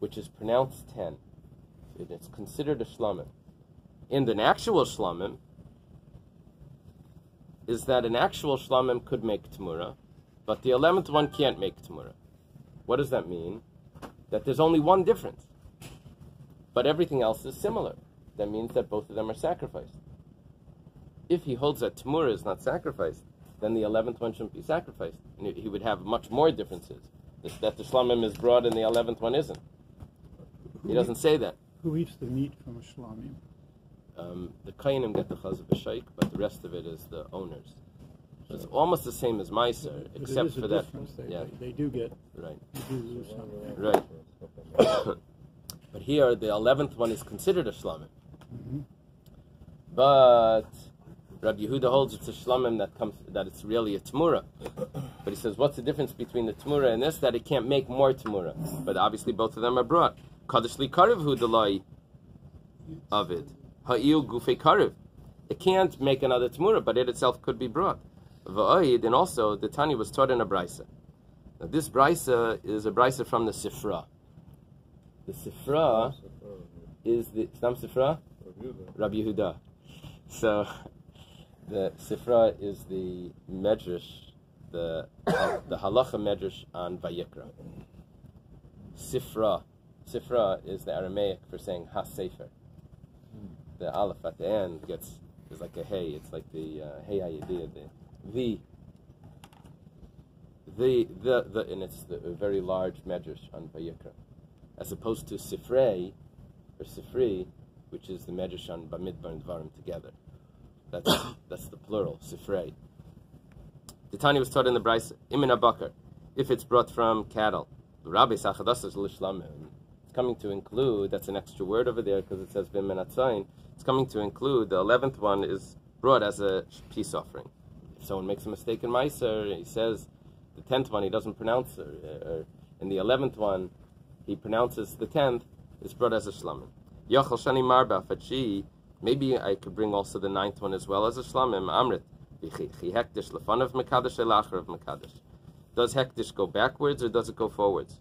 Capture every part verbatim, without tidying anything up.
which is pronounced ten, it's considered a shlamim. And an actual shlamim is that an actual shlamim could make Tmura, but the eleventh one can't make Tmura. What does that mean? That there's only one difference, but everything else is similar. That means that both of them are sacrificed. If he holds that Tmura is not sacrificed, then the eleventh one shouldn't be sacrificed. And he would have much more differences. That the shlamim is brought and the eleventh one isn't. He doesn't say that. Who eats the meat from a shlamim? Um, the Kainim get the chaz b'shaik, but the rest of it is the owners. So it's almost the same as Meiser, except for that. They, yeah, they do get. Right. They do lose something. Right. But here, the eleventh one is considered a shlamim. Mm-hmm. But Rabbi Yehuda holds it's a shlamim that comes that it's really a tmura. But he says, what's the difference between the tmura and this? That it can't make more tmura. But obviously, both of them are brought. Kadosh li karev hu delay of it. Ha'il gufei karev. It can't make another tmura, but it itself could be brought. Va'oid, and also the Tanya was taught in a brisa. Now this brisa is a brisa from the Sifra. The Sifra is the Stam Sifra? Rabbi Yehuda. So the Sifra is the medrash, the the halacha medrash on Vayikra. Sifra, Sifra is the Aramaic for saying Ha Sefer. The aleph at the end gets is like a hey. It's like the uh, hey hayidiyah, the the the the the and it's the, a very large medrash on Vayikra, as opposed to Sifrei or Sifri, which is the medrash on Bamidbar and Dvarim together. That's that's the plural, Sifrei. The Tanya was taught in the Brisa, Imin Abakar, if it's brought from cattle. Rabbi Sachadas Lishlamim. It's coming to include, that's an extra word over there because it says Bimenatzain. It's coming to include the eleventh one is brought as a peace offering. If someone makes a mistake in Meiser, he says the tenth one he doesn't pronounce, or, or in the eleventh one he pronounces the tenth, is brought as a shlamim. Yachal shani marba fachi. Maybe I could bring also the ninth one as well as a shlamim. Amrit v'chi hektish lefanav mekadesh elacharav mekadesh. Does hektish go backwards or does it go forwards?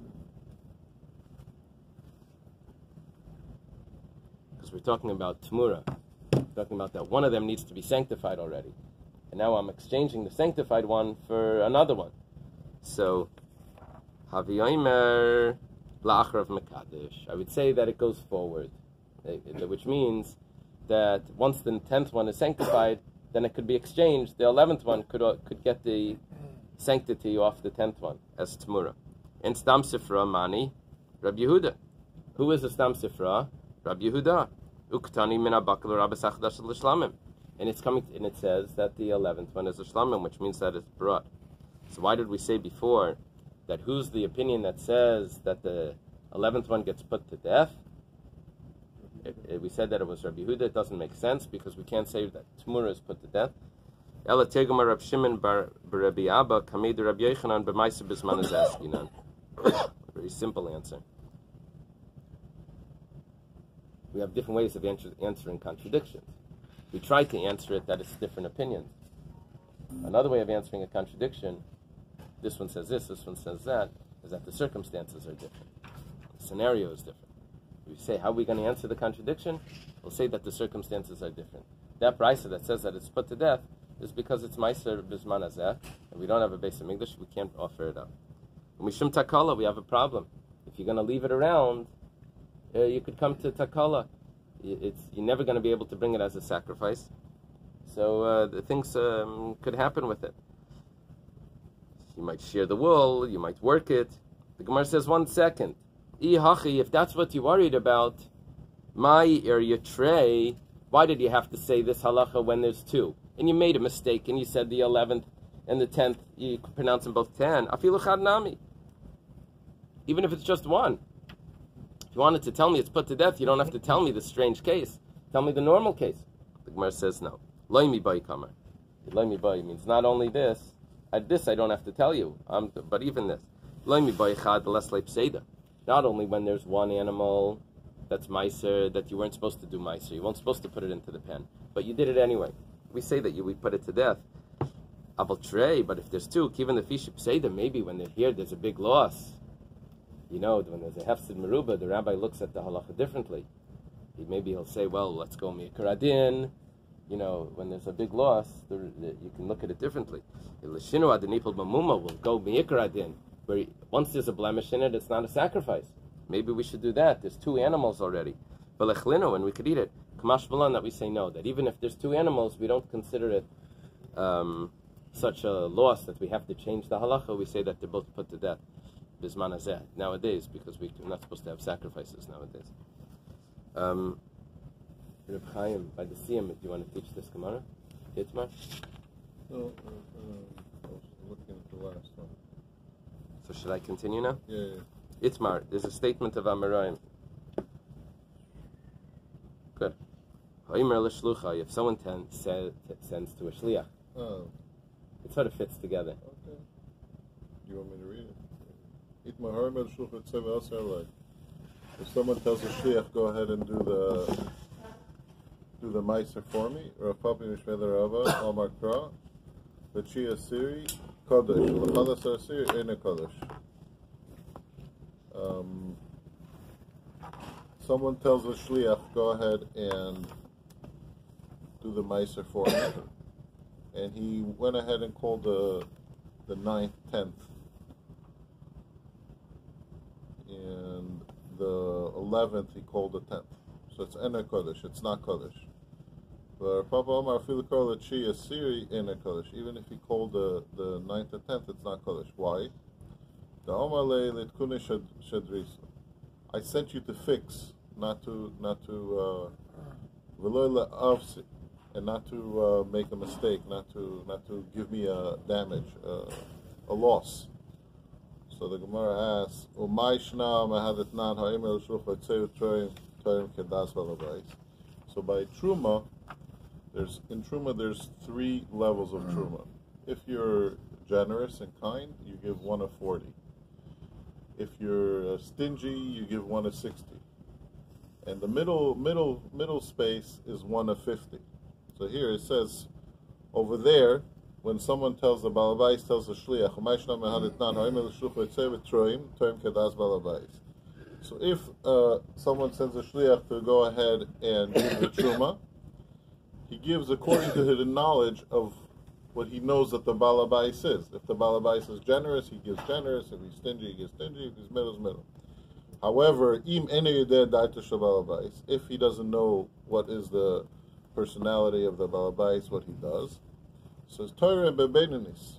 Because we're talking about tmura. We're talking about that one of them needs to be sanctified already. And now I'm exchanging the sanctified one for another one. So, Haviyomer la'acharav mekadesh. I would say that it goes forward, which means that once the tenth one is sanctified, then it could be exchanged. The eleventh one could uh, could get the sanctity off the tenth one as tmura. And Stam Sifra Mani, Rabbi Yehuda. Who is a Stam Sifra? Rabbi Yehuda. Uktani min abakal Rabbi Sachdash l'shlamim. And it's coming, and it says that the eleventh one is a shlamim, which means that it's brought. So why did we say before that who's the opinion that says that the eleventh one gets put to death? It, it, we said that it was Rabbi Yehuda. It doesn't make sense because we can't say that Tmura is put to death. Ela tegama Rab Shimon bar Rabbi Abba kamed Rabbi Yochanan b'maisa bisman azaskinan. Very simple answer. We have different ways of answer, answering contradictions. We try to answer it that it's different opinions. Another way of answering a contradiction, this one says this, this one says that, is that the circumstances are different. The scenario is different. We say, how are we going to answer the contradiction? We'll say that the circumstances are different. That brisa that says that it's put to death is because it's Meiser Bisman Hazeh, and we don't have a base of English, we can't offer it up. When we shum takala, we have a problem. If you're going to leave it around, uh, you could come to takala. It's, you're never going to be able to bring it as a sacrifice. So uh, the things um, could happen with it. You might shear the wool, you might work it. The Gemara says, one second. If that's what you're worried about, my area tray, why did you have to say this halacha when there's two? And you made a mistake and you said the eleventh and the tenth, you could pronounce them both ten. Afilu chad nami. Even if it's just one. If you wanted to tell me it's put to death, you don't have to tell me the strange case. Tell me the normal case. The Gemara says no. Loi mi bai kamar. Loi mi bai means not only this, at this I don't have to tell you, um, but even this. Loi mi bai chad less leip seda. Not only when there's one animal that's meiser, that you weren't supposed to do meiser. You weren't supposed to put it into the pen. But you did it anyway. We say that you, we put it to death. Aval trey, but if there's two, given the fish say that maybe when they're here, there's a big loss. you know, when there's a hefsid meruba, the rabbi looks at the halacha differently. He, maybe he'll say, well, let's go mi'ikar adin. You know, when there's a big loss, the, the, you can look at it differently. L'shinu adenipol b'muma will go mi'ikar adin, where he, once there's a blemish in it, it's not a sacrifice. Maybe we should do that. There's two animals already. V'lechlinu, and we could eat it. Kamash v'lan, that we say no, that even if there's two animals, we don't consider it um, such a loss that we have to change the halacha. We say that they're both put to death. Bisman hazeh, nowadays, because we're not supposed to have sacrifices nowadays. Um, Reb Chaim, by the Siyam, do you want to teach this Gemara? Itmar? No, uh, uh, I was looking at the last one. So should I continue now? Yeah, yeah. Itmar, there's a statement of Amoraim. Good. Ha'imar l'shlucha, if someone ten, send, sends to a shliach, Oh, it sort of fits together. okay. You want me to read it? Eat my harm at shulchan tzeva asar. If someone tells a shliach, go ahead and do the do the meiser for me, or a papi mishmei l'rava, al makra, the chia siri, kodesh, l'chadas ar siri, ene kodesh. Um, someone tells a shliach, go ahead and do the meiser for me, and he went ahead and called the the ninth, tenth, and the eleventh he called the tenth. So it's ene kodesh. It's not kodesh. But Papa Omar feel call it Shia Siri ene kodesh. Even if he called the the ninth and tenth, it's not kodesh. Why? The Omar le litkune shadrisa. I sent you to fix, not to not to v'lo le'avsi, and not to uh, make a mistake, not to not to give me a damage, uh, a loss. So the Gemara asks, "Umay shna mahadet nan ha'imel shulchan tzeu troim troim kedas balabais." So by truma, there's in truma there's three levels of truma. If you're generous and kind, you give one of forty. If you're uh, stingy, you give one of sixty. And the middle middle middle space is one of fifty. So here it says over there, when someone tells the balabais, tells the shliach, so if uh, someone sends a shliach to go ahead and give the truma, he gives according to his knowledge of what he knows that the balabais is. If the balabais is generous, he gives generous. If he's stingy, he gives stingy. If he's middle, he's middle. However, if he doesn't know what is the personality of the balabais, what he does, says Torah bebeinanis.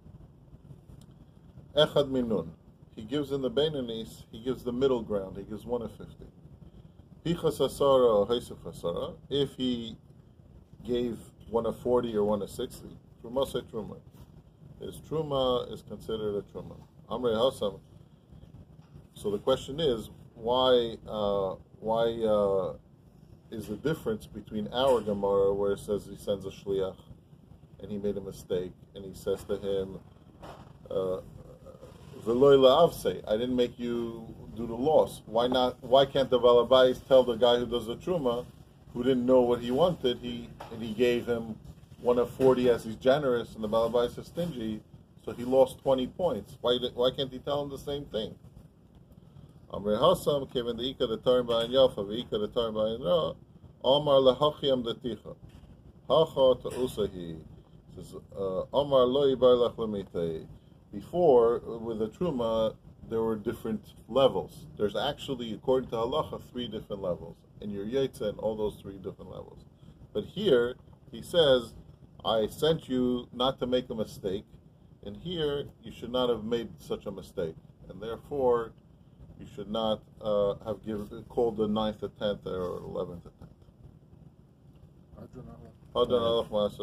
Echad minun. He gives in the beinanis, he gives the middle ground, he gives one of fifty. Pichas asara or haisuf asara, if he gave one of forty or one of sixty, truma say truma. His truma is considered a truma. Amrei Hasam. So the question is, why uh, why uh, is the difference between our Gemara where it says he sends a shliach and he made a mistake, and he says to him, uh, "V'loy la'avsei, I didn't make you do the loss. Why not? Why can't the balabais tell the guy who does the truma, who didn't know what he wanted, he and he gave him one of forty as he's generous, and the balabais is stingy, so he lost twenty points. Why why can't he tell him the same thing?" Amrei Hasam came in the Ika the Tarim Bayan Yafa, the Ika the Tarim Bayan Ra, Amar lehachiam deticha, hacha ta'usahi. Says, Amar lo yibar lach lemitei. Before, with the Truma, there were different levels. There's actually, according to Halacha, three different levels. And your Yetza and all those three different levels. But here, he says, I sent you not to make a mistake, and here, you should not have made such a mistake. And therefore, you should not uh, have given, called the ninth, the tenth, or eleventh, the tenth. Do you want to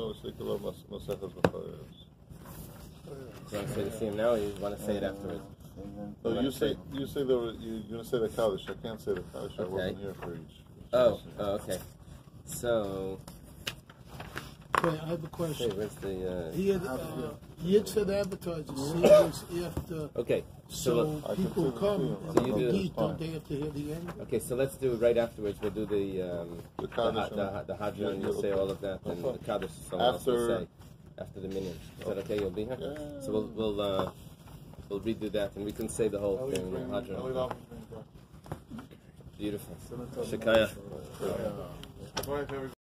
say the same now, or you want to say it afterwards? No, you say you say the you're going to say the Kaddish. I can't say the Kaddish. I Okay. wasn't here for each. Oh, oh, okay. So, Okay, I have a hey, question. where's the? Uh, He had, uh, Yitzhak advertises series after, okay, so so I people consider come too. and So you they do- eat, don't they have to hear the end? okay, so let's do it right afterwards. We'll do the um, The the Kaddish ha- the, the Hadran. Yeah, You'll say okay. all of that, and the Okay. Kaddish someone else will After- say after the minion. Is that okay? You'll be here. Yeah. So we'll we'll uh, We'll redo that, and we can say the whole thing. Hadron. Beautiful. Shekaya.